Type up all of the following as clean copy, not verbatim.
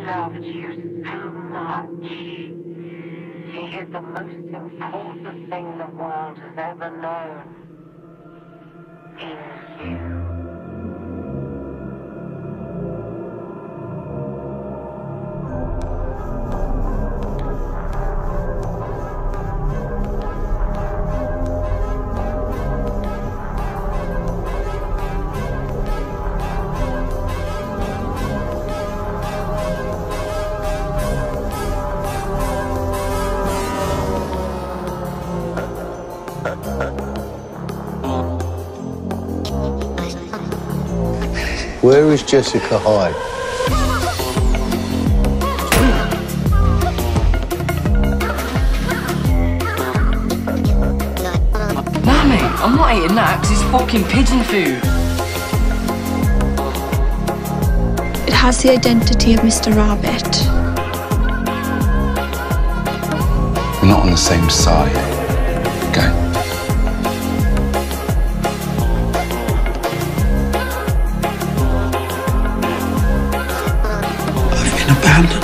loved you so much. He is the most important thing the world has ever known. Is you. Where is Jessica Hyde? Nah, mate, I'm not eating that because it's fucking pigeon food. It has the identity of Mr. Rabbit. We're not on the same side, okay? Abandoned.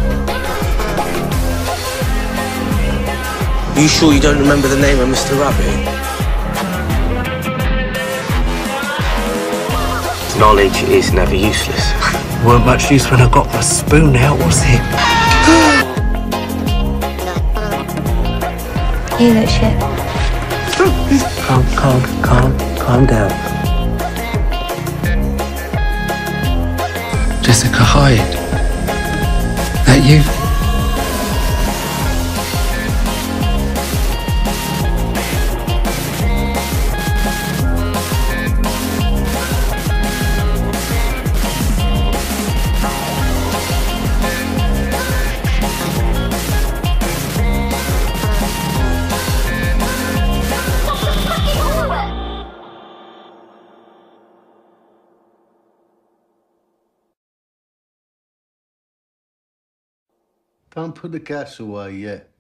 Are you sure you don't remember the name of Mr. Rabbit? Knowledge is never useless. Weren't much use when I got the spoon out, was it? You look shit. Calm down. Jessica Hyde. That you? Don't put the gas away yet.